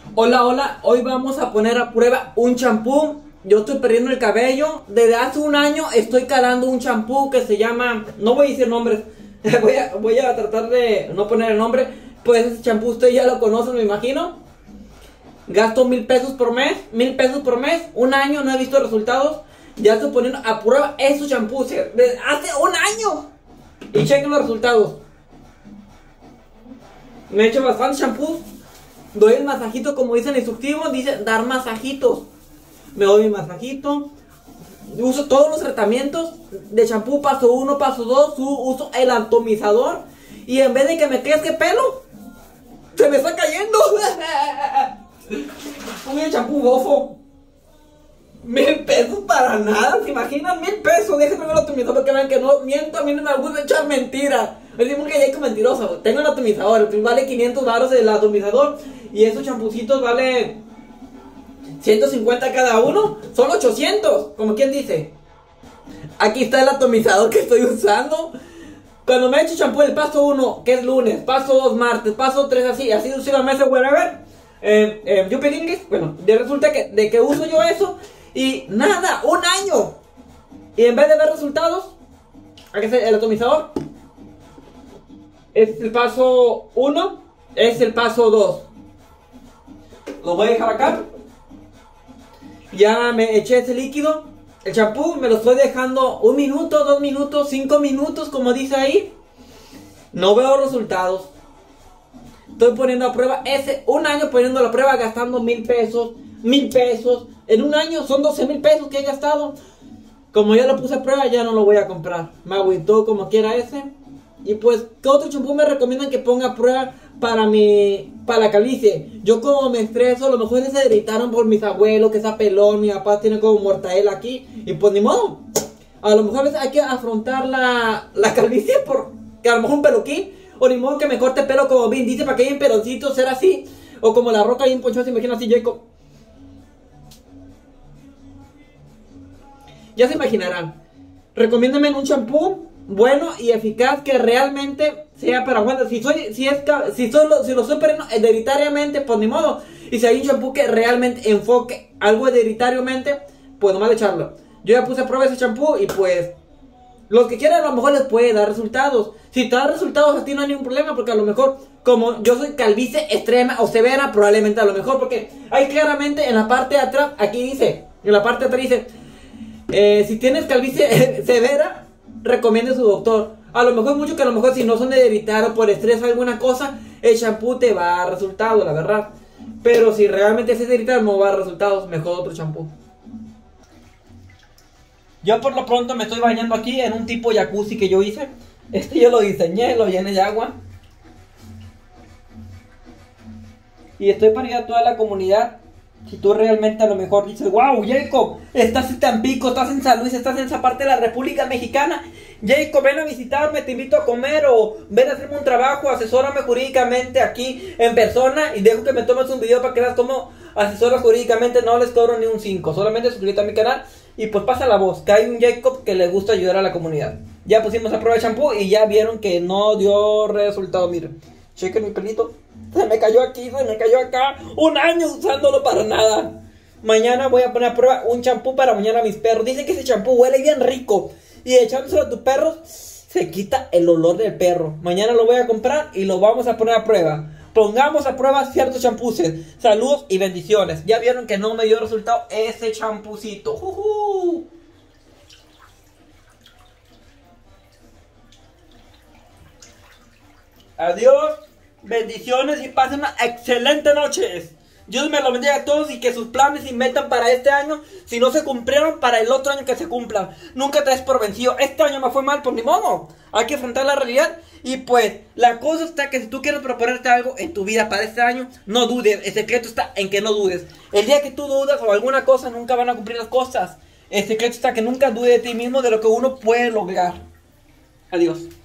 Hola, hola, hoy vamos a poner a prueba un champú. Yo estoy perdiendo el cabello. Desde hace un año estoy calando un champú que se llama... No voy a decir nombres. voy a tratar de no poner el nombre. Pues ese champú usted ya lo conoce, me imagino. Gasto 1000 pesos por mes. 1000 pesos por mes. Un año no he visto resultados. Ya estoy poniendo a prueba esos champús desde hace un año. Y chequen los resultados. Me he hecho bastante champú. Doy el masajito, como dice el instructivo, dice dar masajitos. Me doy mi masajito. Uso todos los tratamientos de champú, paso 1, paso 2. Uso el atomizador. Y en vez de que me crezca el pelo, se me está cayendo. Uy, el champú bofo. 1000 pesos para nada, ¿se imaginan? 1000 pesos, déjenme ver el atomizador para que vean que no miento. A mí no me gusta echar mentiras. Decimos que ya es mentiroso. Tengo el atomizador, vale 500 baros el atomizador. Y esos champucitos vale 150 cada uno. Son 800, como quien dice. Aquí está el atomizador que estoy usando. Cuando me echo champú el paso 1, que es lunes, paso 2 martes, paso 3 así sucesivamente, whatever. Yo pedí, bueno, resulta de que uso yo eso. Y nada, un año. Y en vez de ver resultados, aquí está el atomizador. Este es el paso 1, es el paso 2. Lo voy a dejar acá. Ya me eché ese líquido. El champú me lo estoy dejando 1 minuto, 2 minutos, 5 minutos, como dice ahí. No veo resultados. Estoy poniendo a prueba un año poniendo a prueba, gastando 1000 pesos. 1000 pesos. En un año son 12,000 pesos que he gastado. Como ya lo puse a prueba, ya no lo voy a comprar. Me agüitó como quiera ese. Y pues, ¿qué otro champú me recomiendan que ponga a prueba para la calvicie? Yo como me estreso, a lo mejor se irritaron por mis abuelos, que está pelón, mi papá tiene como mortadela aquí. Y pues ni modo. A lo mejor a veces hay que afrontar la calvicie que a lo mejor un peluquín. O ni modo que me corte el pelo como Vin dice, para que haya un peloncito, ser así. O como La Roca y un poncho, se imagina así, Jacob. Ya se imaginarán. Recomiéndame un champú bueno y eficaz que realmente sea para aguantar. Si lo estoy perdiendo hereditariamente, pues ni modo. Y si hay un champú que realmente enfoque algo hereditariamente, pues nomás echarlo. Yo ya puse a prueba ese champú y pues los que quieran a lo mejor les puede dar resultados. Si te da resultados a ti no hay ningún problema, porque a lo mejor, como yo soy calvicie extrema o severa, probablemente a lo mejor, porque hay claramente en la parte de atrás, aquí dice, en la parte de atrás dice, si tienes calvicie severa, recomiende a su doctor. A lo mejor mucho que a lo mejor si no son de hereditario o por estrés o alguna cosa, el champú te va a dar resultados, la verdad. Pero si realmente es hereditario no va a dar resultados, mejor otro champú. Yo por lo pronto me estoy bañando aquí en un tipo jacuzzi que yo hice. Yo lo diseñé, lo llené de agua. Y estoy para ir a toda la comunidad. Si tú realmente a lo mejor dices, wow, Jacob, estás en Tampico, estás en San Luis, estás en esa parte de la República Mexicana. Jacob, ven a visitarme, te invito a comer o ven a hacerme un trabajo, asesórame jurídicamente aquí en persona y dejo que me tomes un video para que veas cómo asesoras jurídicamente. No les cobro ni un 5, solamente suscríbete a mi canal y pues pasa la voz, que hay un Jacob que le gusta ayudar a la comunidad. Ya pusimos a prueba el champú y ya vieron que no dio resultado, miren. Chequen mi pelito. Se me cayó aquí, se me cayó acá. Un año usándolo para nada. Mañana voy a poner a prueba un champú para bañar a mis perros. Dicen que ese champú huele bien rico. Y echándoselo a tus perros, se quita el olor del perro. Mañana lo voy a comprar y lo vamos a poner a prueba. Pongamos a prueba ciertos champuses. Saludos y bendiciones. Ya vieron que no me dio resultado ese champucito. Adiós, bendiciones y pasen una excelente noche. Dios me lo bendiga a todos y que sus planes se metan para este año. Si no se cumplieron, para el otro año que se cumplan. Nunca te des por vencido. Este año me fue mal, por ni modo. Hay que afrontar la realidad. Y pues, la cosa está que si tú quieres proponerte algo en tu vida para este año, no dudes. El secreto está en que no dudes. El día que tú dudas o alguna cosa, nunca van a cumplir las cosas. El secreto está que nunca dudes de ti mismo, de lo que uno puede lograr. Adiós.